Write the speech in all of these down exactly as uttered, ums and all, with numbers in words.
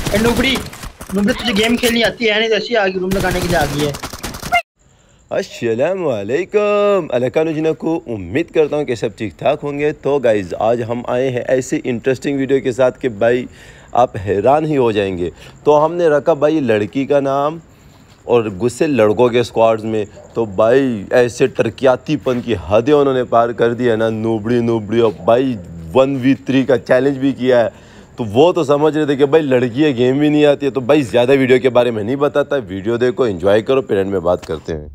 ए नुबड़ी नुबड़ी तुझे गेम खेलनी आती है नहीं? जैसी आ गई रूम लगाने के लिए आ गई है। अस्सलाम वालेकुम अलैकुम। उम्मीद करता हूँ कि सब ठीक ठाक होंगे। तो गाइज़ आज हम आए हैं ऐसी इंटरेस्टिंग वीडियो के साथ कि भाई आप हैरान ही हो जाएंगे। तो हमने रखा भाई लड़की का नाम और गुस्से लड़कों के स्क्वाड्स में। तो भाई ऐसे टरकियातीपन की हदें उन्होंने पार कर दी है ना, नूबड़ी नूबड़ी। और भाई वन वी थ्री का चैलेंज भी किया है। तो वो तो समझ रहे थे कि भाई लड़कियाँ गेम भी नहीं आती है। तो भाई ज़्यादा वीडियो के बारे में नहीं बताता, वीडियो देखो, एंजॉय करो, फिर एंड में बात करते हैं।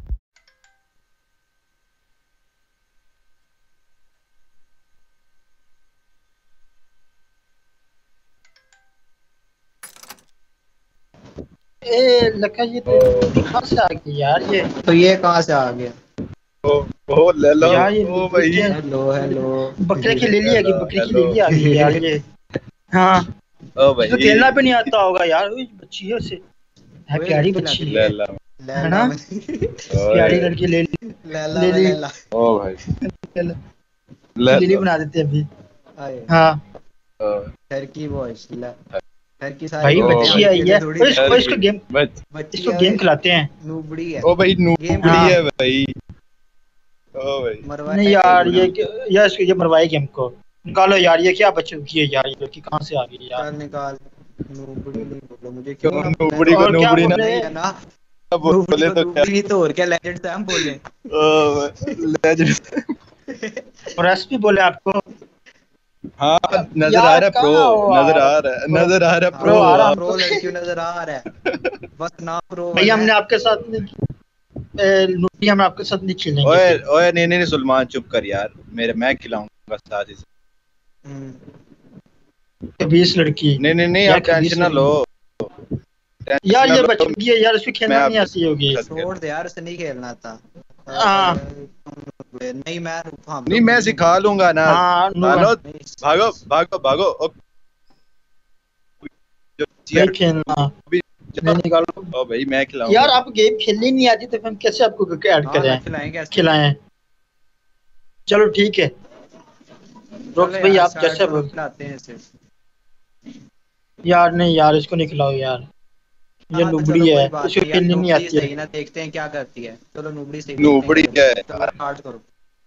ए लका ये तो कहाँ से आ गई यार? ये तो ये कहाँ से आ गया? ओ ओ ले लो यार ये ओ भाई हेलो हेलो बकरे की ले ली आ गई, बकरे की ले ली आ गई यार ये। हाँ ओ भाई तो खेलना भी नहीं आता होगा यार। ओए बच्ची है उसे, है प्यारी बच्ची ले है लो है ना? प्यारी लड़की ले ली ले ली। ओ भाई ले ली बना देते अभी। हाँ टर्की बॉयज टर्की भाई बच्ची आई है। इसको इसको गेम इसको गेम खिलाते हैं। नूबड़ी है। ओ भाई नूबड़ी है भाई। ओ भाई नहीं यार ये यार इसको ये मरवाए गेम को। निकालो यार, ये क्या बच्ची की है यार? ये लड़की कहाँ से आ गई यार? निकाल। नूबड़ी नहीं बोलो मुझे, क्यों नूबड़ी को नूबड़ी ना बोले तो क्या नूबड़ी तो और क्या लेजेंड से हम बोले। ओ लेजेंड प्रेस भी बोले आपको। हाँ नजर आ रहा है प्रो, नजर आ रहा है, नजर आ रहा है प्रो, प्रो लड़की नजर आ रहा है। बस ना प्रो भाई हमने आपके साथ नूबड़ी हम आपके साथ नहीं खेलेंगे। ओए ओए नहीं नहीं सलमान चुप कर यार, मेरे मैं खिलाऊंगा साथ ही। बीस लड़की नहीं नहीं नहीं आप टेंशन ना लो यार। ये बच्ची है यार, उसको खेलना नहीं आती होगी। छोड़ दे यार, उसे नहीं खेलना था। हाँ नहीं मैं नहीं मैं सिखा लूंगा ना। हाँ भागो भागो भागो भागो खेलना नहीं निकालो। ओ भाई मैं खिलाऊंगा यार। आप गेम खेलनी नहीं आती तो हम कैसे आपको ऐड करें? खिलाएं खिलाएं चलो ठीक है। रोक भाई आप कैसे खिलाते हैं इसे? यार नहीं यार इसको नहीं खिलाओ यार, ये नूबड़ी है, इसको खेलनी नहीं आती है। ना देखते हैं क्या करती है। चलो नूबड़ी से नूबड़ी है स्टार्ट करो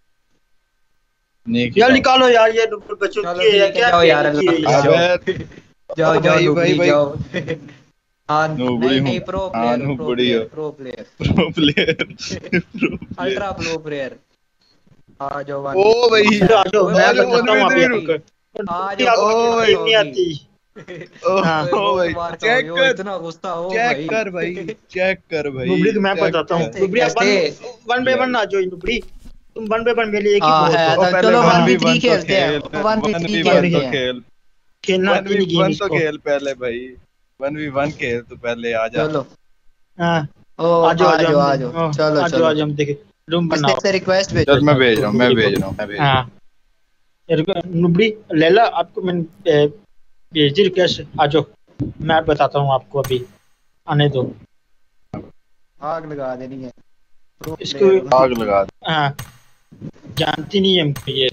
यार। निकालो यार ये बच्चों की है क्या? जाओ यार जाओ जाओ भाई भाई जाओ। हां नूबड़ी नहीं प्रो प्लेयर नूबड़ी pro player pro player ultra pro player. आ जाओ ओ भाई आ जाओ, मैं बताता हूं अभी आपको। आ जाओ ओ नहीं आती। ओ भाई चेक कर, इतना गुस्सा हो चेक भाई। कर भाई, चेक कर भाई। नूबड़ी को मैं बताता हूं। नूबड़ी आप वन बाय वन आ जाओ। नूबड़ी तुम वन बाय वन में लिए एक ही बहुत है। चलो वन वी थ्री खेलते हैं। वन वी थ्री खेलते हैं। खेल खेलना वन वी वन तो खेल पहले भाई। वन वी वन खेल तो पहले आ जा। चलो हां आ जाओ आ जाओ आ जाओ। चलो चलो आज हम देखें रूम बनाओ। इससे रिक्वेस्ट भेजो। चल मैं भेज रहा हूं, मैं भेज रहा हूं, मैं भेज रहा हूं। हां नूबड़ी लैला आपको मैं भेज दी रिक्वेस्ट। आ जाओ मैं बताता हूं आपको, अभी आने दो। आग लगा देनी है इसको, आग लगा दे। हां जानती नहीं है हमको ये।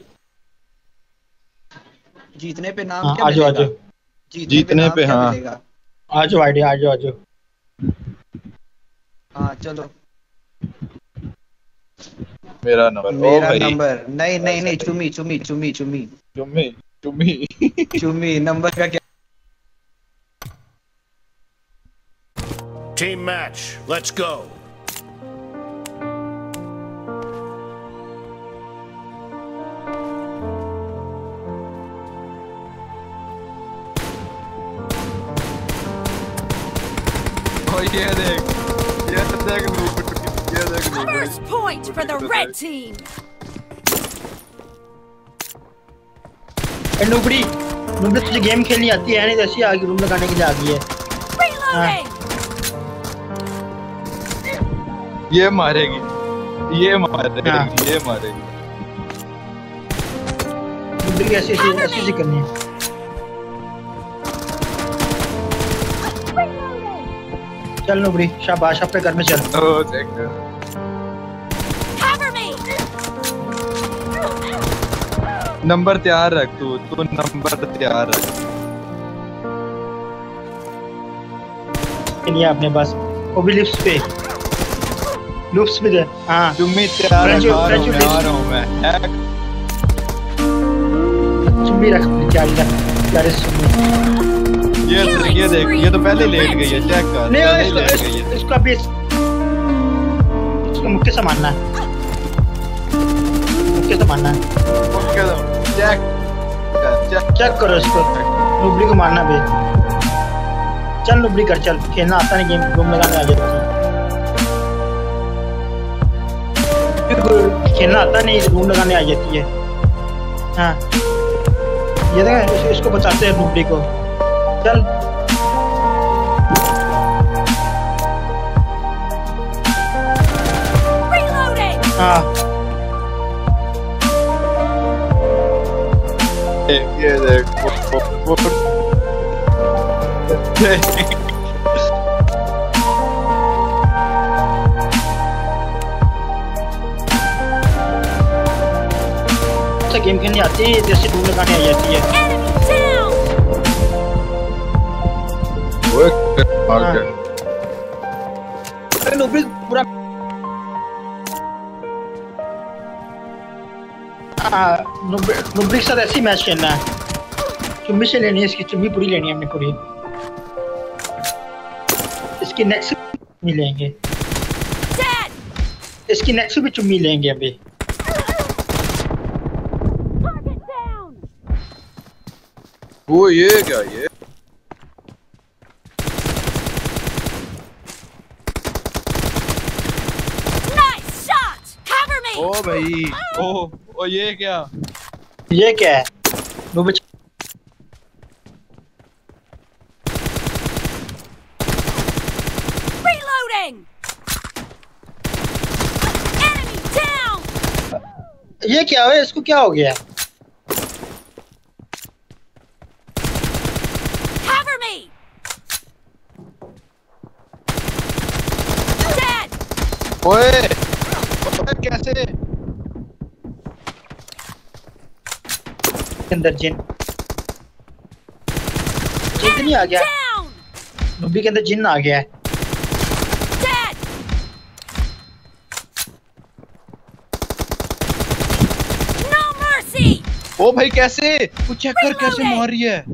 जीतने पे नाम क्या आ जाओ आ जाओ जीतने पे। हाँ आ जाओ आइडिया, आ जाओ आ जाओ। हाँ चलो मेरा नंबर मेरा नंबर नहीं नहीं नहीं चुमी चुमी चुमी चुमी चुमी चुमी चुमी नंबर का क्या? Team match, let's go. Oh ये देख, ये देख ये देख। First point for the red team. ए नूबड़ी नूबड़ी तुझे गेम खेलनी आती है नहीं? जैसी आ गई रूम लगाने के लिए आ गई है। Reloading. ये मारेगी, ये मारेगी, ये मारेगी। नूबड़ी ऐसी ऐसी ऐसी ऐसी करनी है। चल नूबड़ी शाबाश, अपने घर में चल। ओ देख Cover me. नंबर तैयार रख, तू तू नंबर तैयार रख। नहीं है अपने पास, वो भी लिफ्ट पे, लिफ्ट पे दे। हाँ चुम्मी तैयार है, आ रहा हूं मैं, आ रहा हूं मैं। चुम्मी रख क्या यार चुम्मी। ये ये देख, ये तो पहले लेट गई है, चेक कर। नहीं पहले इसको, लेट इस, गई है। इसको अभी इसको मुक्के से मारना है, मुक्के से मारना है। मुक्के से चेक कर, चेक चेक करो इसको, नुबड़ी को मारना भी। चल नुबड़ी कर, चल खेलना आता नहीं, गेम रूम लगाने आ जाती है, खेलना आता नहीं, रूम लगाने आ जाती है। हाँ ये देख, इस, इसको बचाते हैं नुबड़ी को। चल हाँ ये देख, वो वो गेम खेलनी आती है, जैसे रूम लगाने आ जाती है। नुबड़ी पूरा नुबड़ी के साथ ऐसी मैच खेलना है, चुम्मी से लेनी है, इसकी चुम्मी पूरी लेनी है हमने पूरी, इसकी नेक्स्ट भी लेंगे, इसकी नेक्स्ट भी चुम्मी लेंगे अभी। वो ये क्या ये ओ भाई, ओ ओ ये क्या, ये क्या है? Reloading. Enemy down. ये क्या है? इसको क्या हो गया? Cover me. Dead. ओए कैसे अंदर जिन जिन नहीं आ गया, नुबी के अंदर जिन आ गया है। No mercy. ओ भाई कैसे, वो चेक कर कैसे मार रही है।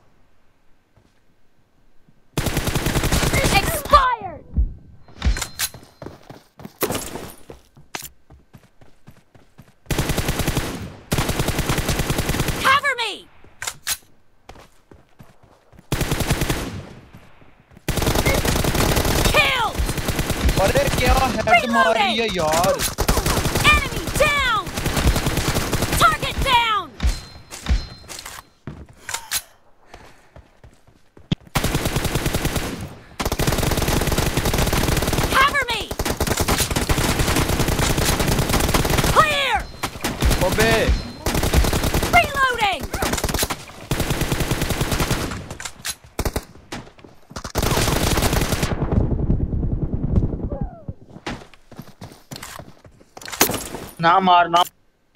अरे क्या हेड मार रही है यार। Enemy down. Target down. Cover me. Clear. अबे Reloading. ना मार ना।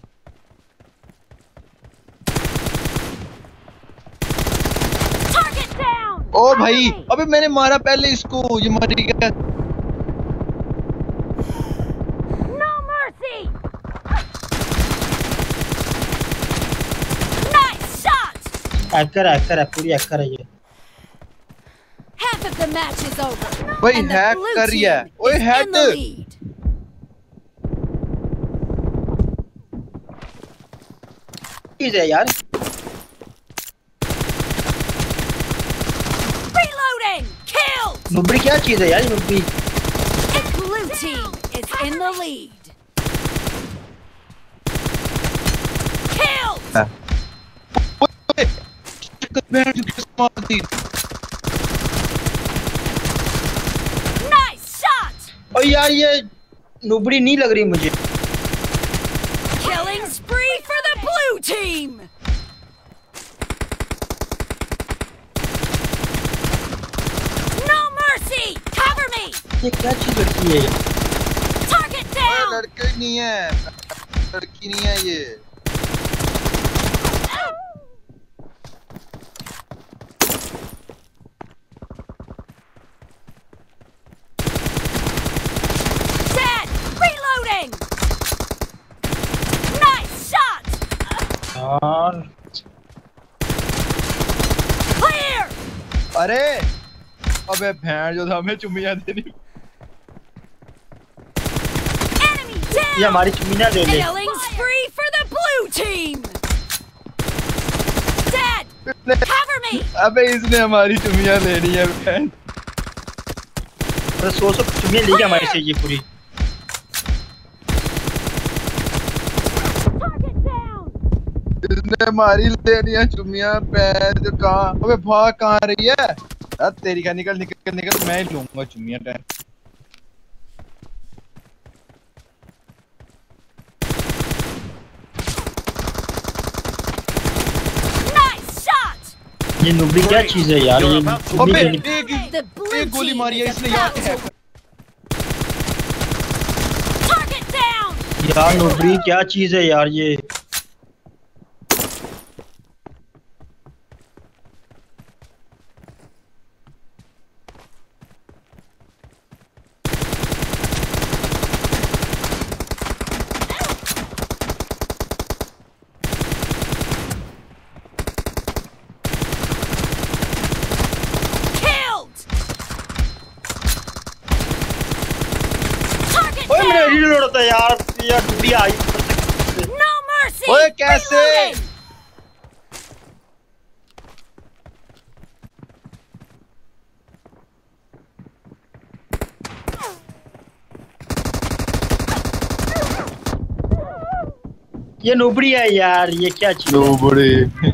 Target down. ओ भाई, अबे मैंने मारा पहले इसको, ये मर गया। No mercy. Nice shot. Hacker hacker है, पूरी हैकर है ये। Half of the match is over. भाई And the हैक blue कर रही है। team ओए is hack in the lead. चीज है यार। Reloading. Kill. नुबड़ी क्या चीज है यार, नुबड़ी। The blue team is in the lead. Kill. Nice shot. और यार ये नुबड़ी नहीं लग रही मुझे। Killing spree for the blue team. No mercy. Cover me. ये क्या चीज लगती है? Target down. लड़की नहीं है, लड़की नहीं है ये। अरे अबे भैंस जो हमें चुम्मियां देनी। ये हमारी चुम्मियां ले ले। Killing spree for the blue team. Dead. Cover me. अबे इसने हमारी चुम्मियां लेनी है भैंस। तो सौ सौ चुम्मियां ले गया हमारे से ये पूरी। इसने हमारी लेनी है चुम्मियां भैंस जो कहाँ। अबे भाग कहाँ रही है यार तेरी का। निकल निकल निकल मैं ही लूंगा चुम्मियां टाइम। ये नुबड़ी क्या चीज है यार ये। अबे एक एक गोली मारी है इसने यार। यार नुबड़ी क्या चीज है यार ये। रीलोड होता है यार। यार नुबड़ी आई। No mercy. ओए कैसे? ये नुबड़ी है यार। ये क्या चीज है? नुबड़ी।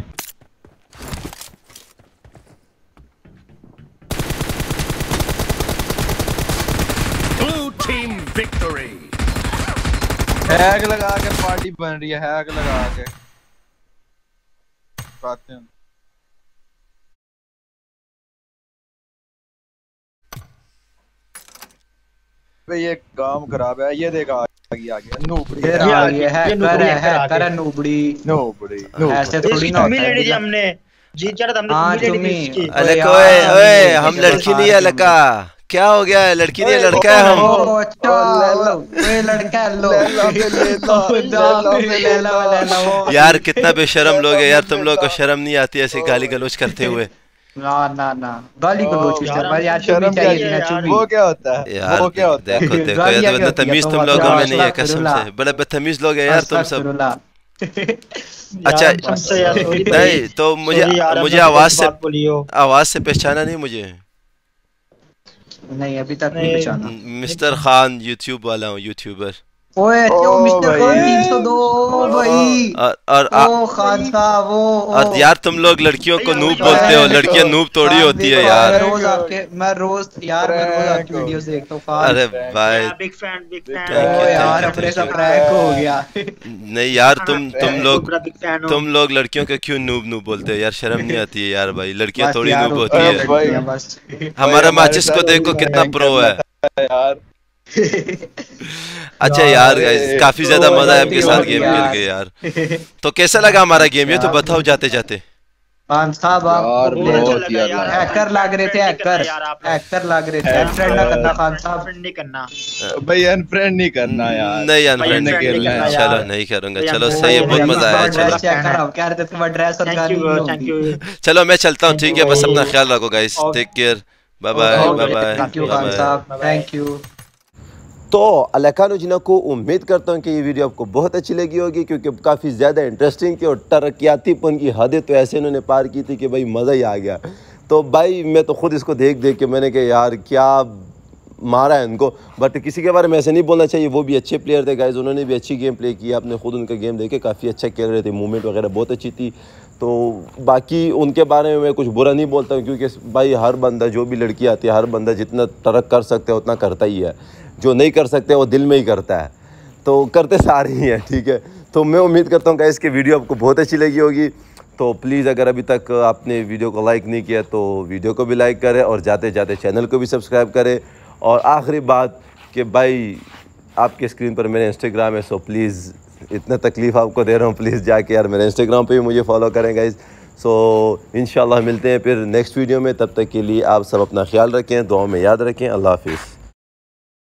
हैक लगा के पार्टी बन रही है। हैक लगा के पाते हैं। भाई ये काम खराब है। ये देखा आगे आ गया नुबड़ी। ये आ गया है कर है कर नुबड़ी नुबड़ी। ऐसे थोड़ी ना चुम्मी लेनी थी हमने। जीत जा रहा था हमने चुम्मी लेनी थी इसकी। अलग ओए ओए हम लड़की नहीं है लड़का। क्या हो गया है? लड़की नहीं है लड़का है हम। ओ अच्छा ओए लड़का है। लो ले लो। यार कितना बेशरम लोग है यार। तुम लोग को शर्म नहीं आती ऐसे गाली गलौज करते हुए? ना ना ना गाली गलौज किस तरह यार। शर्म चाहिए ना चुम्मी। वो क्या होता है यार? वो क्या होता है? देखो देखो ये तो तमीज तुम लोगों में नहीं है कसम से। बड़े बदतमीज लोग है यार तुम सब। अच्छा नहीं तो मुझे मुझे आवाज से आवाज से पहचाना नहीं मुझे? नहीं अभी तक नहीं पहचाना। मिस्टर खान यूट्यूब वाला हूँ यूट्यूबर। ओए क्यों मिस्टर खान तीन सौ दो भाई। और और ओ खान साहब वो और यार तुम लोग लड़कियों को नूब बोलते हो। लड़कियां नूब थोड़ी होती है यार। मैं रोज आपके मैं रोज यार मैं रोज आपकी वीडियोस देखता हूँ खान। अरे भाई बिग फैन बिग फैन। ओ यार अपने सब प्रैंक हो गया। नहीं यार तुम तुम लोग तुम लोग लड़कियों को क्यों नूब नूब बोलते हो यार? शर्म नहीं आती है यार भाई? लड़कियां थोड़ी नूब होती है। हमारा माचिस को देखो कितना प्रो है यार। अच्छा यार गाइस काफी ज्यादा मजा आया आपके साथ गेम खेल के यार। तो कैसा लगा हमारा गेम ये तो बताओ जाते जाते। खान साहब आप बहुत यार हैकर लग रहे थे। हैकर हैकर लग रहे थे। फ्रेंड ना करना खान साहब। फ्रेंड नहीं करना भाई। अनफ्रेंड नहीं करना यार। नहीं अनफ्रेंड नहीं करना। चलो नहीं करूंगा। चलो सही है बहुत मजा आया। चलो कह रहे थे तुम्हारा ड्रेस और थैंक यू। चलो मैं चलता हूँ ठीक है। बस अपना ख्याल रखो guys. Take care. Bye bye bye bye. Thank you Khan साहब थैंक यू। तो अलकानुजना को उम्मीद करता हूँ कि ये वीडियो आपको बहुत अच्छी लगी होगी क्योंकि काफ़ी ज़्यादा इंटरेस्टिंग थी और तरक्यातीपन की हदें तो ऐसे इन्होंने पार की थी कि भाई मज़ा ही आ गया। तो भाई मैं तो खुद इसको देख देख के मैंने कहा यार क्या मारा है इनको। बट किसी के बारे में ऐसे नहीं बोलना चाहिए। वो भी अच्छे प्लेयर थे गाइज। उन्होंने भी अच्छी गेम प्ले की। आपने खुद उनका गेम देखे काफ़ी अच्छा खेल रहे थे। मूवमेंट वगैरह बहुत अच्छी थी। तो बाकी उनके बारे में मैं कुछ बुरा नहीं बोलता हूँ क्योंकि भाई हर बंदा जो भी लड़की आती है हर बंदा जितना तरक् कर सकते हैं उतना करता ही है। जो नहीं कर सकते वो दिल में ही करता है। तो करते सारे ही हैं ठीक है। तो मैं उम्मीद करता हूँ गाइस कि वीडियो आपको बहुत अच्छी लगी होगी। तो प्लीज़ अगर अभी तक आपने वीडियो को लाइक नहीं किया तो वीडियो को भी लाइक करें और जाते जाते चैनल को भी सब्सक्राइब करें। और आखिरी बात कि भाई आपके स्क्रीन पर मेरा इंस्टाग्राम है। सो प्लीज़ इतना तकलीफ़ आपको दे रहा हूँ प्लीज़ जाके यार मेरे इंस्टाग्राम पे भी मुझे फॉलो करें गाइस। सो इंशाल्लाह मिलते हैं फिर नेक्स्ट वीडियो में। तब तक के लिए आप सब अपना ख्याल रखें। दुआ में याद रखें। अल्लाह हाफिज़।